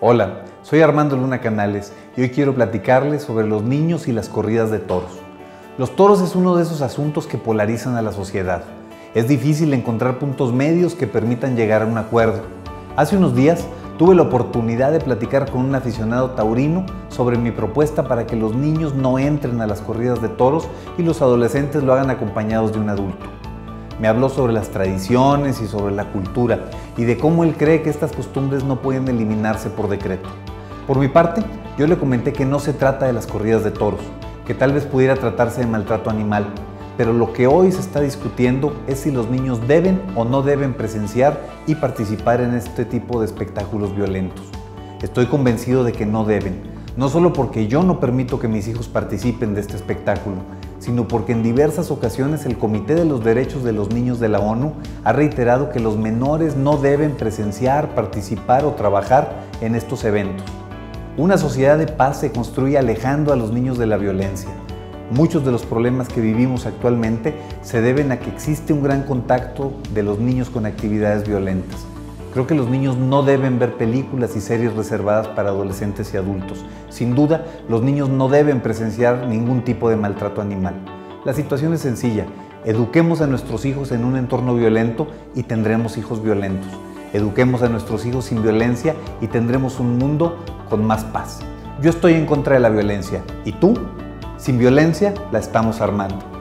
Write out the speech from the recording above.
Hola, soy Armando Luna Canales y hoy quiero platicarles sobre los niños y las corridas de toros. Los toros es uno de esos asuntos que polarizan a la sociedad. Es difícil encontrar puntos medios que permitan llegar a un acuerdo. Hace unos días tuve la oportunidad de platicar con un aficionado taurino sobre mi propuesta para que los niños no entren a las corridas de toros y los adolescentes lo hagan acompañados de un adulto. Me habló sobre las tradiciones y sobre la cultura y de cómo él cree que estas costumbres no pueden eliminarse por decreto. Por mi parte, yo le comenté que no se trata de las corridas de toros, que tal vez pudiera tratarse de maltrato animal, pero lo que hoy se está discutiendo es si los niños deben o no deben presenciar y participar en este tipo de espectáculos violentos. Estoy convencido de que no deben, no solo porque yo no permito que mis hijos participen de este espectáculo, sino porque en diversas ocasiones el Comité de los Derechos de los Niños de la ONU ha reiterado que los menores no deben presenciar, participar o trabajar en estos eventos. Una sociedad de paz se construye alejando a los niños de la violencia. Muchos de los problemas que vivimos actualmente se deben a que existe un gran contacto de los niños con actividades violentas. Creo que los niños no deben ver películas y series reservadas para adolescentes y adultos. Sin duda, los niños no deben presenciar ningún tipo de maltrato animal. La situación es sencilla. Eduquemos a nuestros hijos en un entorno violento y tendremos hijos violentos. Eduquemos a nuestros hijos sin violencia y tendremos un mundo con más paz. Yo estoy en contra de la violencia. ¿Y tú? Sin violencia la estamos armando.